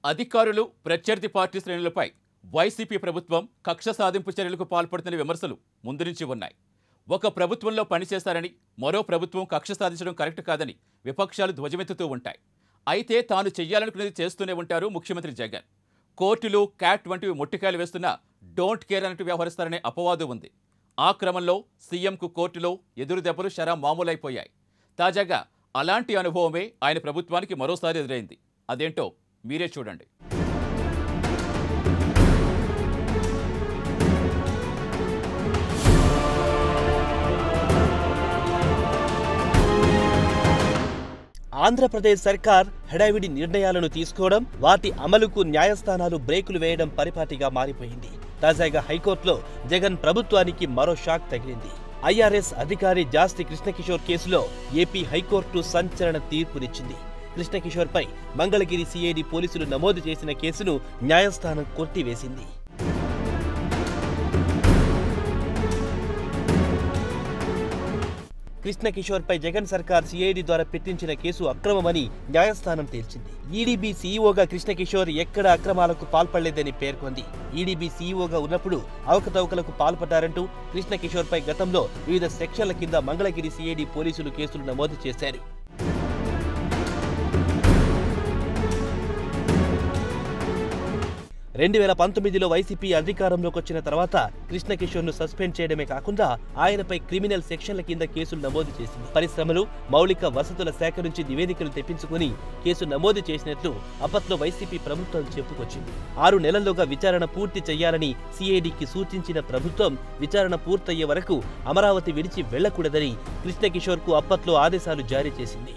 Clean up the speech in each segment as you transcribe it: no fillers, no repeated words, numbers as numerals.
అధికారులు ప్రత్యర్థి పార్టీ శ్రేణులపై వైసీపీ ప్రభుత్వం కక్ష సాధింపు చర్యలకు పాల్పడుతున్న విమర్శలు ముందు నుంచి ఉన్నాయి. ఒక ప్రభుత్వంలో పనిచేశారని మరో ప్రభుత్వం కక్ష సాధించడం కరెక్ట్ కాదని విపక్షాలు ధ్వజమెత్తుతూ ఉంటాయి. అయితే తాను చెయ్యాలనుకునేది చేస్తూనే ఉంటారు ముఖ్యమంత్రి జగన్. కోర్టులు, క్యాట్ వంటివి ముట్టికాయలు వేస్తున్నా డోంట్ కేర్ అన్నట్టు వ్యవహరిస్తారనే అపవాదు ఉంది. ఆ క్రమంలో సీఎంకు కోర్టులో ఎదురు దెబ్బలు షరా మామూలైపోయాయి. తాజాగా అలాంటి అనుభవమే ఆయన ప్రభుత్వానికి మరోసారి ఎదురైంది. అదేంటో మీరే చూడండి. ఆంధ్రప్రదేశ్ సర్కార్ హడావిడి నిర్ణయాలను తీసుకోవడం, వాటి అమలుకు న్యాయస్థానాలు బ్రేకులు వేయడం పరిపాటిగా మారిపోయింది. తాజాగా హైకోర్టులో జగన్ ప్రభుత్వానికి మరో షాక్ తగిలింది. ఐఆర్ఎస్ అధికారి జాస్తి కృష్ణకిషోర్ కేసులో ఏపీ హైకోర్టు సంచలన తీర్పునిచ్చింది. కృష్ణకిషోర్పై మంగళగిరి సిఐడి పోలీసులు నమోదు చేసిన కేసును న్యాయస్థానం కొట్టివేసింది. కృష్ణకిషోర్పై జగన్ సర్కార్ సిఐడి ద్వారా పెట్టించిన కేసు అక్రమమని న్యాయస్థానం తేల్చింది. ఈడీబీ సీఈఓగా కృష్ణకిషోర్ ఎక్కడ అక్రమాలకు పాల్పడలేదని పేర్కొంది. ఈడీబీ సీఈఓగా ఉన్నప్పుడు అవకతవకలకు పాల్పడ్డారంటూ కృష్ణకిషోర్పై గతంలో వివిధ సెక్షన్ల కింద మంగళగిరి సిఐడి పోలీసులు కేసులు నమోదు చేశారు. 2019లో వైసీపీ అధికారంలోకి వచ్చిన తర్వాత కృష్ణకిషోర్ను సస్పెండ్ చేయడమే కాకుండా ఆయనపై క్రిమినల్ సెక్షన్ల కింద కేసులు నమోదు చేసింది. పరిశ్రమలు, మౌలిక వసతుల శాఖ నుంచి నివేదికలు తెప్పించుకుని కేసు నమోదు చేసినట్లు అప్పట్లో వైసీపీ ప్రభుత్వం చెప్పుకొచ్చింది. 6 నెలల్లోగా విచారణ పూర్తి చేయాలని సిఐడికి సూచించిన ప్రభుత్వం విచారణ పూర్తయ్యే వరకు అమరావతి విడిచి వెళ్లకూడదని కృష్ణకిషోర్కు అప్పట్లో ఆదేశాలు జారీ చేసింది.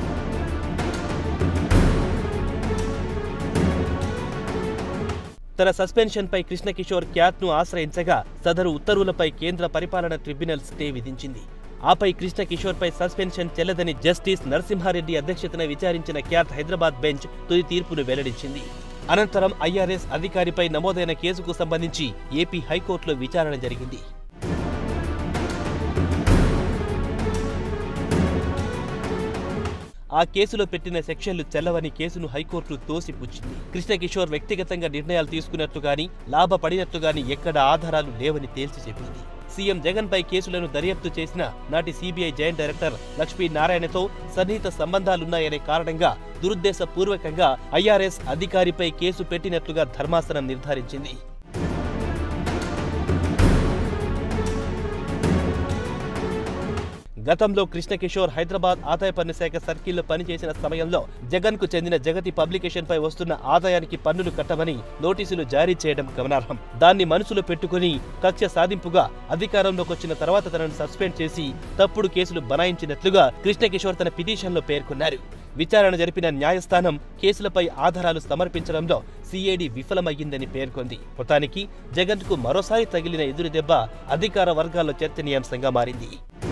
తన సస్పెన్షన్పై కృష్ణకిషోర్ క్యాట్ను ఆశ్రయించగా సదరు ఉత్తర్వులపై కేంద్ర పరిపాలన ట్రిబ్యునల్ స్టే విధించింది. ఆపై కృష్ణకిషోర్పై సస్పెన్షన్ చెల్లదని జస్టిస్ నరసింహారెడ్డి అధ్యక్షతన విచారించిన క్యాట్ హైదరాబాద్ బెంచ్ తుది తీర్పును వెల్లడించింది. అనంతరం ఐఆర్ఎస్ అధికారిపై నమోదైన కేసుకు సంబంధించి ఏపీ హైకోర్టులో విచారణ జరిగింది. ఆ కేసులో పెట్టిన సెక్షన్లు చెల్లవని కేసును హైకోర్టు తోసిపుచ్చింది. కృష్ణకిషోర్ వ్యక్తిగతంగా నిర్ణయాలు తీసుకున్నట్లు గాని, లాభపడినట్లు గాని ఎక్కడ ఆధారాలు లేవని తేల్చి చెప్పింది. సీఎం జగన్ పై కేసులను దర్యాప్తు చేసిన నాటి సిబిఐ జాయింట్ డైరెక్టర్ లక్ష్మీనారాయణతో సన్నిహిత సంబంధాలున్నాయనే కారణంగా దురుద్దేశపూర్వకంగా ఐఆర్ఎస్ అధికారిపై కేసు పెట్టినట్లుగా ధర్మాసనం నిర్ధారించింది. గతంలో కృష్ణకిషోర్ హైదరాబాద్ ఆదాయ పన్ను శాఖ సర్కిల్లో పనిచేసిన సమయంలో జగన్ కు చెందిన జగతి పబ్లికేషన్ పై వస్తున్న ఆదాయానికి పన్నులు కట్టమని నోటీసులు జారీ చేయడం గమనార్హం. దాన్ని మనసులో పెట్టుకుని కక్ష సాధింపుగా అధికారంలోకి వచ్చిన తర్వాత తనను సస్పెండ్ చేసి తప్పుడు కేసులు బనాయించినట్లుగా కృష్ణకిషోర్ తన పిటిషన్లో పేర్కొన్నారు. విచారణ జరిపిన న్యాయస్థానం కేసులపై ఆధారాలు సమర్పించడంలో సిఐడి విఫలమయ్యిందని పేర్కొంది. మొత్తానికి జగన్ కు మరోసారి తగిలిన ఎదురుదెబ్బ అధికార వర్గాల్లో చర్చనీయాంశంగా మారింది.